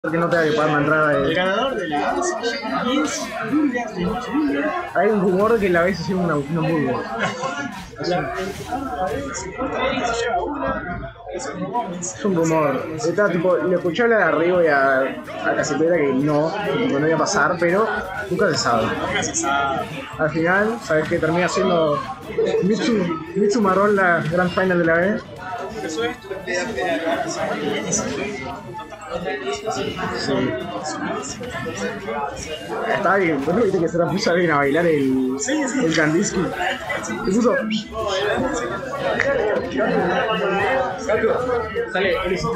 que no te va a pagar una entrada. El ganador de la ASA es Burgers de Noche. Hay un rumor de que la vez es una hamburguesa. Es un rumor. Estaba tipo, le escuché hablar a Río y a Casetera que no iba a pasar, pero nunca se sabe. Al final, sabes que termina siendo Mitsu Marrón la Grand Final de la vez. Sí. Estaba bien, ¿no viste que se la puso alguien a bailar el Kandinsky? Se puso. Sale,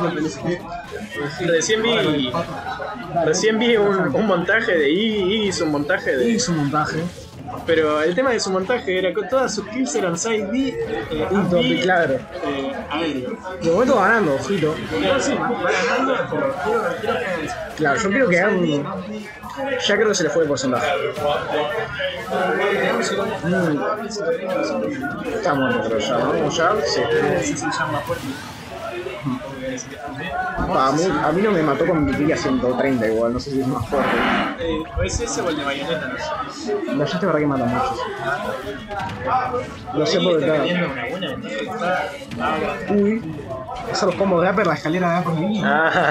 recién vi un montaje de Iggy hizo un montaje de. Hizo un montaje. Pero el tema de su montaje era que todas sus kills eran side B, claro. Aéreo. De momento ganando, ojito. No, sí, va ganando, pero quiero que. Claro, yo quiero que hagan un. Ya creo que se le fue el porcentaje. Está muerto, creo ya, ¿no? ¿Ya? Sí. A mí no me mató con mi kill a 130 igual, no sé si es más fuerte. ¿O es ese o el de bayoneta? No sé. No, yo te verdad que mata mucho. No sé por qué. Uy, esos los combos de Upper, la escalera de Upper de Iggy.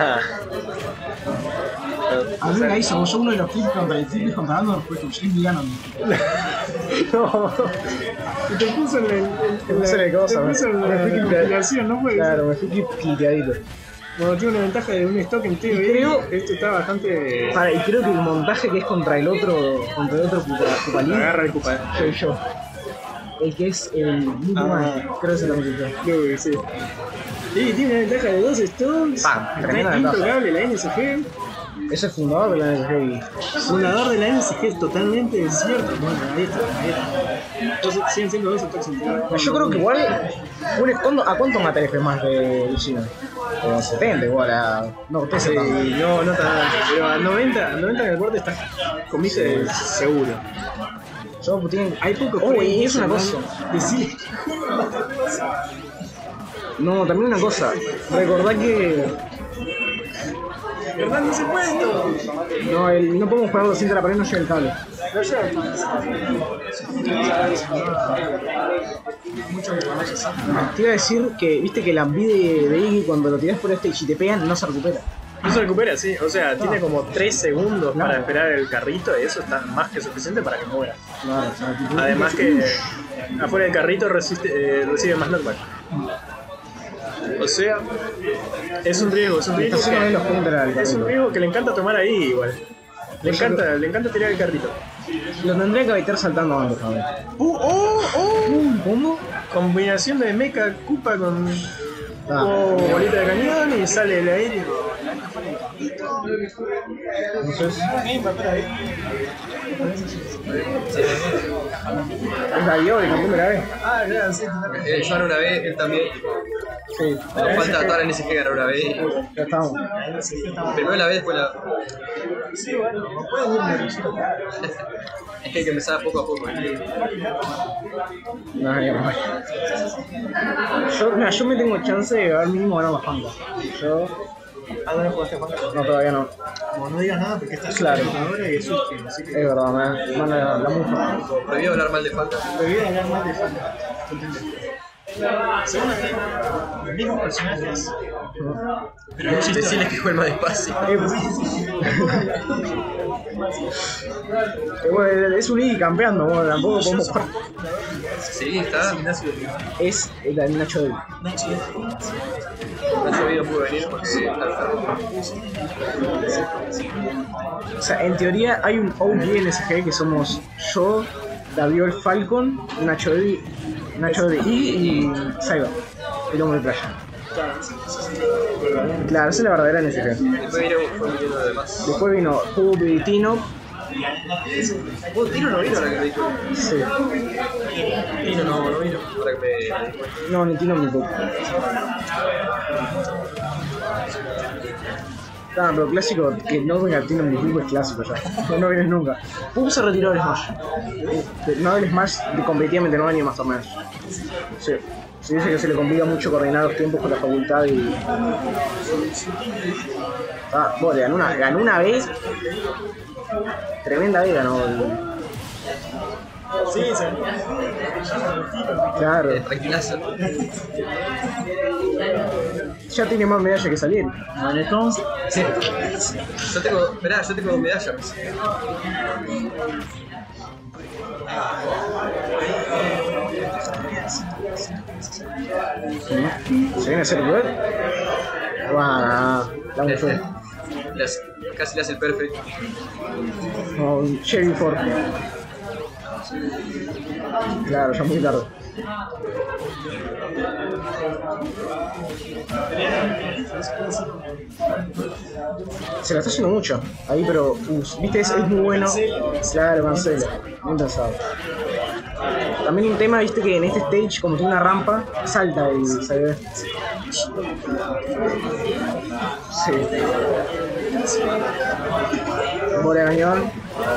A mí me hizo, yo uno de los clips contra el clip contra Andor fue con James Gannon. No. Y te puso en la cosa, te puso en la compilación, ¿no fue? Claro, me fui cliqueadito. Bueno, tiene una ventaja de un stock en TVI. Creo esto está bastante. Y creo que el montaje que es contra el otro Cupalín. Agarra el Cupa. Soy yo. El que es el creo que se lo metí yo. Sí. Y tiene una ventaja de 2 stocks. Tremenda intocable la NSG. Ese es fundador de la NSG. Fundador de la NSG, totalmente cierto. Bueno, ahí está. Entonces siguen siendo 2 stocks en Yo creo que igual. ¿A cuánto mata el F más de Lucina? Como 70 igual a. No, usted sí, no tan alto. Pero a 90 en el borde está conmigo seguro. Hay poco. Y es una cosa. Decirle. No, también una cosa. Recordá que. ¿Verdad? No se puede esto. No podemos jugar 200 a la pared, no llega el cable. No llega. Te iba a decir que, viste que la envidia de Iggy cuando lo tirás por y si te pegan, no se recupera. No se recupera, sí. O sea, tiene como 3 segundos para esperar el carrito y eso está más que suficiente para que muera. Claro, además que afuera del carrito recibe más knockback. O sea, es un riesgo, es un riesgo que le encanta tomar ahí igual. Le encanta tirar el carrito. Lo tendría que evitar saltando antes, a ver. ¿Cómo? Combinación de mecha Koopa con bolita de cañón y sale el aéreo. Entonces, es la Dio, el campeón de la vez. Ya, sí. Yo gané una vez, él también. Sí. Falta toda la NSG ganar una vez. Ya estamos. Primero la vez, después la. Sí, bueno, no puedes ir. Es que hay que empezar poco a poco. Yo me tengo chance de ganar mínimo ganar más Fanta. ¿No jugaste Fanta? No, todavía no. Como no digas nada porque estás claro. ahora y es útil, así que. Es verdad, me van a la mufa. Prohibido hablar mal de Fanta. Prohibido hablar mal de Fanta. Según los mismos personajes. Pero decirles que jueguen más despacio. Bueno, es un Iggy campeando, bueno, tampoco podemos jugar. Sí, está. Es el Nacho Del. Nacho no pudo venir porque está enfermo. O sea, en teoría hay un OG NSG que somos yo, Daviol Falcon, Nacho de Iggy y Cyber, el hombre de playa. Claro, esa es la verdadera NSG. Después vino Hub y Tino. Tino no vino ahora que me dijo. Sí. Tino no vino ahora que me. No, ni Tino ni Hub. Pero clásico, que no venga Tino ni Hub es clásico ya. No vienes nunca. Hub se retiró del Smash. No del Smash, competitivamente no va ni más torneos. Sí. Se dice que se le complica mucho coordinar los tiempos con la facultad y... Ah, vos, ganó una vez. Tremenda vez ganó. Sí, se... Claro. Tranquilazo. Ya tiene más medallas que salir. Manetón. Sí. Yo tengo medalla. ¿Se viene a hacer web? Da mucho. Casi le hace el perfect. No, un Chevy Ford. Claro, ya muy tarde. Se la está haciendo mucho ahí, pero viste, es muy bueno. Claro, Marcelo, bien pensado. También un tema, viste, que en este stage, como tiene una rampa, salta y se ve. Sí. Bola de cañón.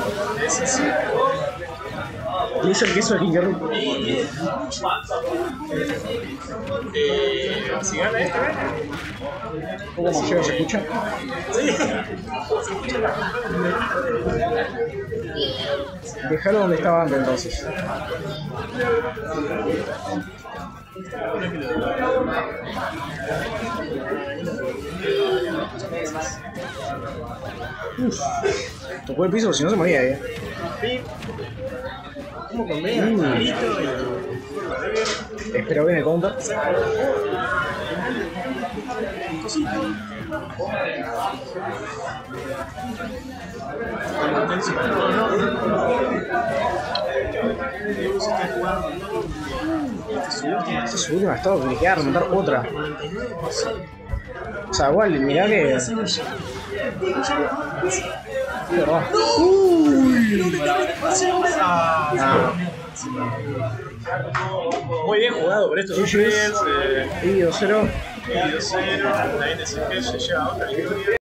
Le hizo el queso de King Root. Si gana este, gana. ¿Cómo se lleva? ¿Se escucha? Sí. Dejalo donde estaba antes entonces. Tocó el piso, si no se moría ahí. ¿Cómo con Vega? Listo. Espero bien el counter. Esta es su última stop, le queda remontar otra. O sea, igual, mirá que... De verdad. Muy bien jugado por estos dos players. Y 2-0. Y 2-0. La NSG se lleva otra victoria.